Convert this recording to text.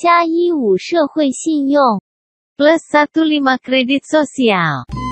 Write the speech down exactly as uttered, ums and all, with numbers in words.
加一五社会信用 plus satu lima kredit sosial.